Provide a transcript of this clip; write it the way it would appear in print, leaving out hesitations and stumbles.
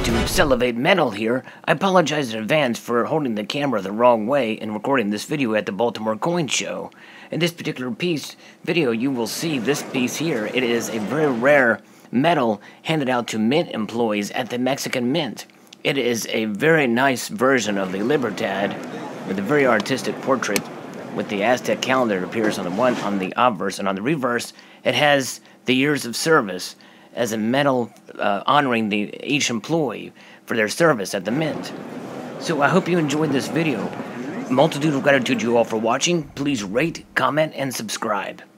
to Salivate Metal here. I apologize in advance for holding the camera the wrong way and recording this video at the Baltimore Coin Show. In this particular video, you will see this piece here. It is a very rare medal handed out to mint employees at the Mexican Mint. It is a very nice version of the Libertad with a very artistic portrait with the Aztec calendar that appears on the obverse, and on the reverse it has the years of service as a medal honoring each employee for their service at the Mint. So I hope you enjoyed this video. Multitude of gratitude to you all for watching. Please rate, comment, and subscribe.